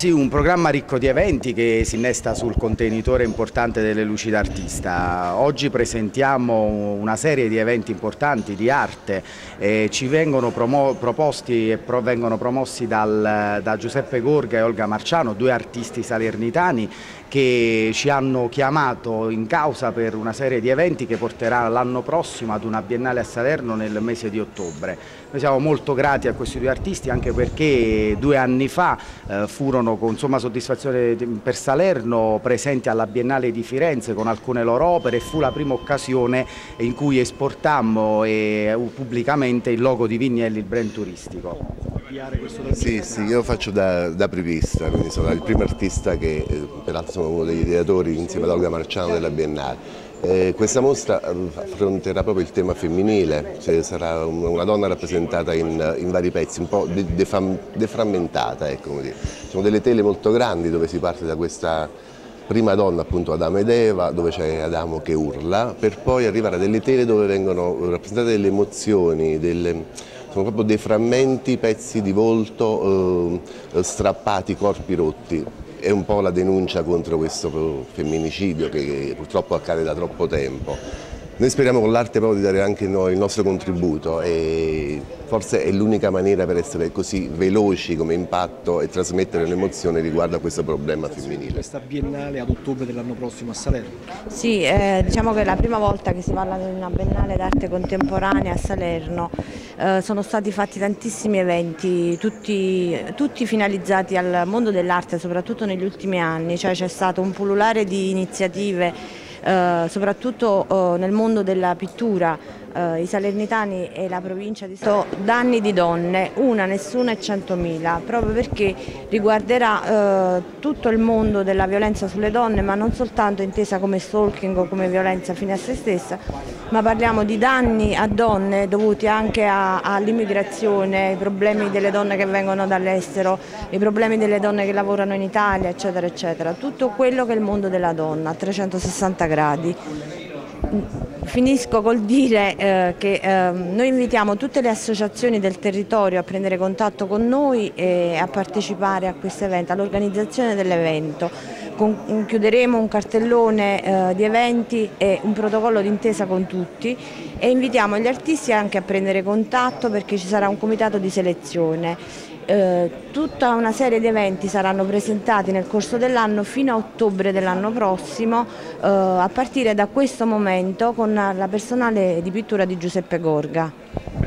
Sì, un programma ricco di eventi che si innesta sul contenitore importante delle luci d'artista. Oggi presentiamo una serie di eventi importanti di arte, ci vengono proposti e vengono promossi da Giuseppe Gorga e Olga Marciano, due artisti salernitani che ci hanno chiamato in causa per una serie di eventi che porterà l'anno prossimo ad una biennale a Salerno nel mese di ottobre. Noi siamo molto grati a questi due artisti anche perché 2 anni fa furono con somma soddisfazione per Salerno presenti alla Biennale di Firenze con alcune loro opere e fu la prima occasione in cui esportammo pubblicamente il logo di Vignelli, il brand turistico. Sì, io faccio da apripista, quindi sono il primo artista che peraltro sono uno degli ideatori insieme ad Olga Marciano della Biennale. Questa mostra affronterà proprio il tema femminile, cioè sarà una donna rappresentata in vari pezzi, un po' deframmentata, ecco, come dire. Sono delle tele molto grandi dove si parte da questa prima donna, appunto Adamo ed Eva, dove c'è Adamo che urla, per poi arrivare a delle tele dove vengono rappresentate delle emozioni, sono proprio dei frammenti, pezzi di volto strappati, corpi rotti. È un po' la denuncia contro questo femminicidio che purtroppo accade da troppo tempo. Noi speriamo con l'arte proprio di dare anche noi il nostro contributo e forse è l'unica maniera per essere così veloci come impatto e trasmettere un'emozione riguardo a questo problema femminile. Questa biennale ad ottobre dell'anno prossimo a Salerno? Sì, diciamo che è la prima volta che si parla di una biennale d'arte contemporanea a Salerno. Sono stati fatti tantissimi eventi, tutti finalizzati al mondo dell'arte, soprattutto negli ultimi anni, cioè c'è stato un pullulare di iniziative soprattutto nel mondo della pittura. I salernitani e la provincia di Salerno danni di donne, una, nessuna e 100.000, proprio perché riguarderà tutto il mondo della violenza sulle donne, ma non soltanto intesa come stalking o come violenza fine a se stessa, ma parliamo di danni a donne dovuti anche all'immigrazione, ai problemi delle donne che vengono dall'estero, i problemi delle donne che lavorano in Italia, eccetera, eccetera. Tutto quello che è il mondo della donna a 360 gradi. Finisco col dire che noi invitiamo tutte le associazioni del territorio a prendere contatto con noi e a partecipare a questo evento, all'organizzazione dell'evento. Chiuderemo un cartellone di eventi e un protocollo d'intesa con tutti e invitiamo gli artisti anche a prendere contatto perché ci sarà un comitato di selezione. Tutta una serie di eventi saranno presentati nel corso dell'anno fino a ottobre dell'anno prossimo, a partire da questo momento con la personale di pittura di Giuseppe Gorga.